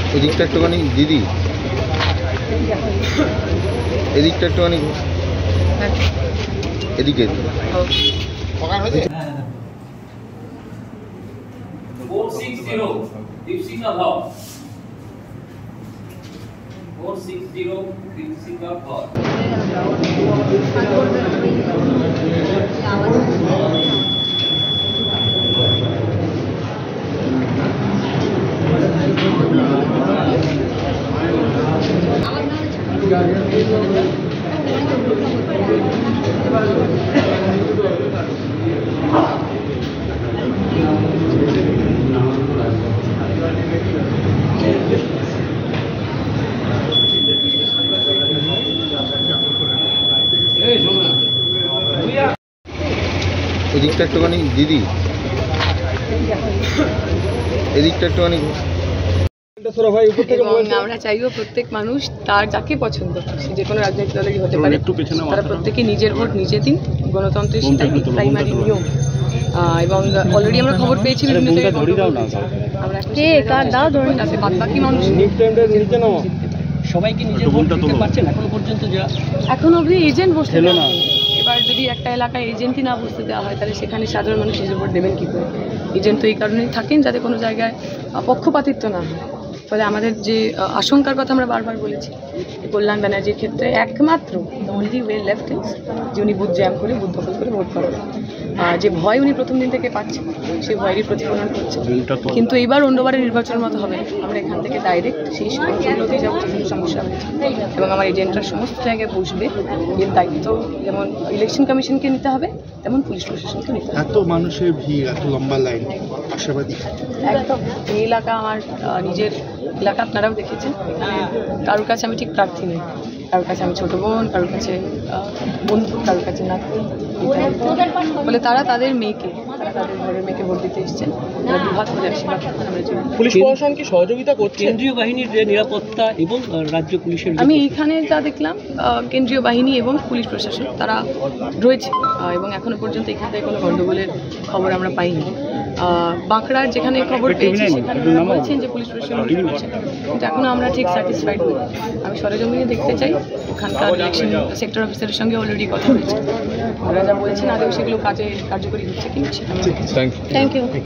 এদিকটা একটুখানি দিদি, এদিকটা একটুখানি, এদিকে 460 দীপশিখা ধর, 460 দীপশিখা ধর। এদিকটা একটুখানি দিদি, এদিকটা একটুখানি। এবং আমরা চাইবো প্রত্যেক মানুষ তার যাকে পছন্দ, সে যে কোনো রাজনৈতিক দলেরই হতে পারে, তারা প্রত্যেকে নিজের ভোট নিজে দিন। গণতন্ত্রের সেটাই প্রাইমারি নিয়ম। এবং অলরেডি আমরা খবর পেয়েছি বিভিন্ন জায়গায় বাদ বাকি মানুষ সবাইকে নিজের ভোট দিতে পারছেন এখনো পর্যন্ত, যা এখন অবধি এজেন্ট বসতে না। এবার যদি একটা এলাকায় এজেন্টই না বসতে দেওয়া হয়, তাহলে সেখানে সাধারণ মানুষ নিজের ভোট দেবেন কী করে? এজেন্ট তো এই কারণেই থাকেন যাতে কোনো জায়গায় পক্ষপাতিত্ব না হয়। ফলে আমাদের যে আশঙ্কার কথা আমরা বারবার বলেছি, কল্যাণ ব্যানার্জির ক্ষেত্রে একমাত্র অনলি ওয়ে লেফট ইজ যে উনি বুথ জ্যাম করে বুথ দখল করে ভোট করেন। যে ভয় উনি প্রথম দিন থেকে পাচ্ছেন, সেই ভয়েরই প্রতিফলন করছে। কিন্তু এইবার অন্যবারের নির্বাচনের মতো হবে, আমরা এখান থেকে ডাইরেক্ট সেই অঞ্চলগুলোতে যাবো যেখানে সমস্যা হয়েছে, এবং আমার এজেন্টরা সমস্ত জায়গায় বসবে। এর দায়িত্ব যেমন ইলেকশন কমিশনকে নিতে হবে, তেমন পুলিশ প্রশাসনকে নিতে হবে। এত মানুষের ভিড়, এত লম্বা লাইন, আশাবাদী একদম। এই এলাকা আমার নিজের এলাকা, আপনারাও দেখেছেন। কারোর কাছে আমি ঠিক প্রার্থী নই, কারোর কাছে আমি ছোটো বোন, কারোর কাছে বন্ধু, কারোর কাছে নাতি। বলে তারা তাদের মেয়েকে, তাদের ঘরের মেয়েকে ভোট দিতে এসেছেন। তারা দুহাত করে আশীর্বাদ করতে আমরা চাই। পুলিশ প্রশাসন কি সহযোগিতা করছে? কেন্দ্রীয় বাহিনীর যে নিরাপত্তা এবং রাজ্য পুলিশের, আমি এইখানে যা দেখলাম, কেন্দ্রীয় বাহিনী এবং পুলিশ প্রশাসন তারা রয়েছে, এবং এখনো পর্যন্ত এখান থেকে কোনো গণ্ডগোলের খবর আমরা পাইনি। বাঁকড়ার যেখানে খবর পেয়েছি সেখানে বলছেন যে পুলিশ প্রশাসন করছে, কিন্তু এখনো আমরা ঠিক স্যাটিসফাইড নই। আমি সরেজমিনে দেখতে চাই, ওখানকার ইলেকশন সেক্টর অফিসারের সঙ্গে অলরেডি কথা হয়েছে। ওরা যা বলছেন আদৌ সেগুলো কার্যকরী হচ্ছে কিনা সেটা। Thank you.